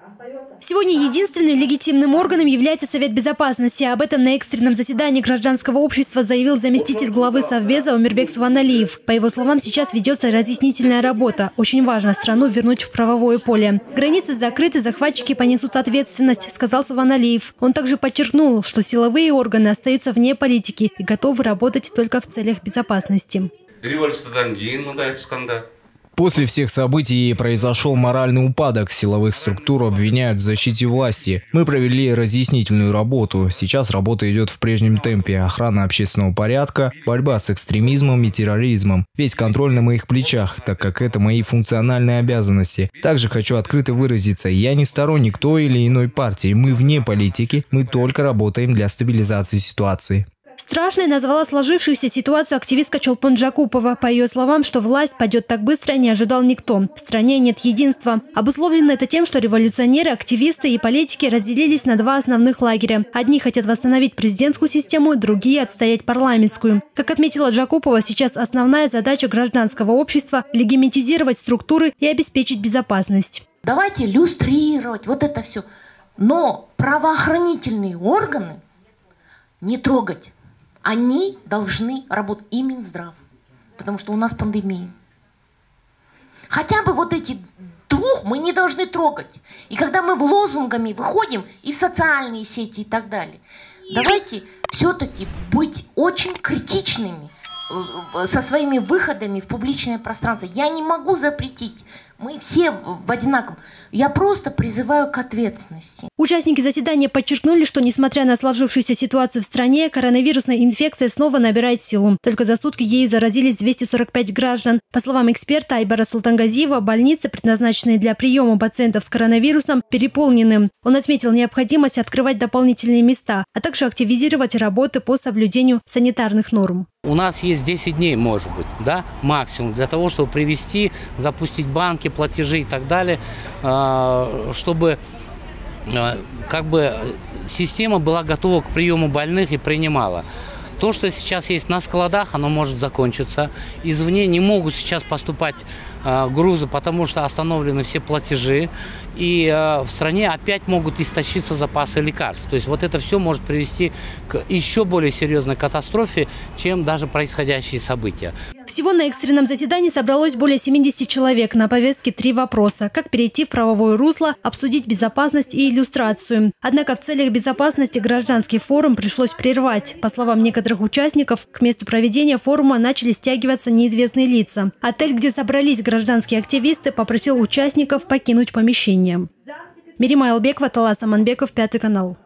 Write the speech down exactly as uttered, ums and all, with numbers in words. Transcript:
Сегодня единственным легитимным органом является Совет Безопасности. Об этом на экстренном заседании гражданского общества заявил заместитель главы Совбеза Омирбек Суваналиев. По его словам, сейчас ведется разъяснительная работа. Очень важно страну вернуть в правовое поле. Границы закрыты, захватчики понесут ответственность, сказал Суваналиев. Он также подчеркнул, что силовые органы остаются вне политики и готовы работать только в целях безопасности. После всех событий произошел моральный упадок. Силовых структур обвиняют в защите власти. Мы провели разъяснительную работу. Сейчас работа идет в прежнем темпе. Охрана общественного порядка, борьба с экстремизмом и терроризмом. Весь контроль на моих плечах, так как это мои функциональные обязанности. Также хочу открыто выразиться. Я не сторонник той или иной партии. Мы вне политики. Мы только работаем для стабилизации ситуации. Страшной назвала сложившуюся ситуацию активистка Чолпон Джакупова. По ее словам, что власть падет так быстро, не ожидал никто. В стране нет единства. Обусловлено это тем, что революционеры, активисты и политики разделились на два основных лагеря. Одни хотят восстановить президентскую систему, другие – отстоять парламентскую. Как отметила Джакупова, сейчас основная задача гражданского общества – легитимизировать структуры и обеспечить безопасность. Давайте люстрировать вот это все. Но правоохранительные органы не трогать. Они должны работать, и Минздрав, потому что у нас пандемия. Хотя бы вот эти двух мы не должны трогать. И когда мы в лозунгами выходим, и в социальные сети, и так далее, давайте все-таки быть очень критичными со своими выходами в публичное пространство. Я не могу запретить. Мы все в одинаковом. Я просто призываю к ответственности. Участники заседания подчеркнули, что несмотря на сложившуюся ситуацию в стране, коронавирусная инфекция снова набирает силу. Только за сутки ею заразились двести сорок пять граждан. По словам эксперта Айбара Султангазиева, больницы, предназначенные для приема пациентов с коронавирусом, переполнены. Он отметил необходимость открывать дополнительные места, а также активизировать работы по соблюдению санитарных норм. У нас есть десять дней, может быть, да, максимум, для того, чтобы привести, запустить банки, платежи и так далее, чтобы как бы система была готова к приему больных и принимала. То, что сейчас есть на складах, оно может закончиться. Извне не могут сейчас поступать э, грузы, потому что остановлены все платежи. И э, в стране опять могут истощиться запасы лекарств. То есть вот это все может привести к еще более серьезной катастрофе, чем даже происходящие события. Всего на экстренном заседании собралось более семидесяти человек. На повестке три вопроса. Как перейти в правовое русло, обсудить безопасность и иллюстрацию. Однако в целях безопасности гражданский форум пришлось прервать. По словам некоторых участников, к месту проведения форума начали стягиваться неизвестные лица. Отель, где собрались гражданские активисты, попросил участников покинуть помещение. Мирима Албекова, Талас Аманбеков, Пятый канал.